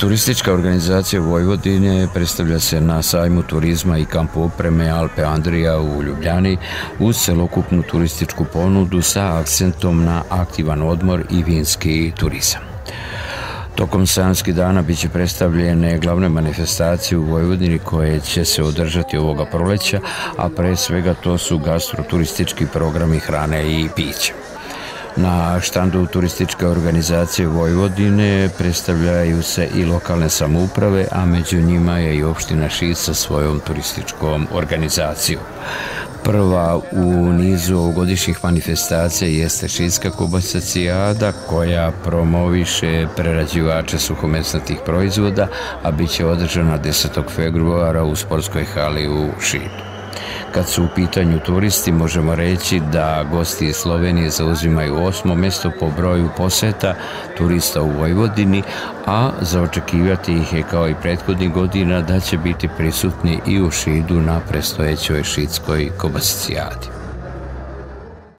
Turistička organizacija Vojvodine predstavlja se na sajmu turizma i kampu opreme Alpe Andrija u Ljubljani uz celokupnu turističku ponudu sa akcentom na aktivan odmor i vinski turizam. Tokom sajamskih dana biće predstavljene glavne manifestacije u Vojvodini koje će se održati ovoga proleća, a pre svega to su gastroturistički programi hrane i pića. Na štandu turističke organizacije Vojvodine predstavljaju se i lokalne samouprave, a među njima je i opština Šid sa svojom turističkom organizacijom. Prva u nizu ovogodišnjih manifestacija jeste Šidska kobasacijada koja promoviše prerađivače suhomesnatih proizvoda, a bit će održana 10. februara u sportskoj hali u Šidu. Kad su u pitanju turisti, možemo reći da gosti iz Slovenije zauzimaju 8. mesto po broju poseta turista u Vojvodini, a za očekivati ih je kao i prethodnih godina da će biti prisutni i u Šidu na predstojećoj Šidskoj kobasacijadi.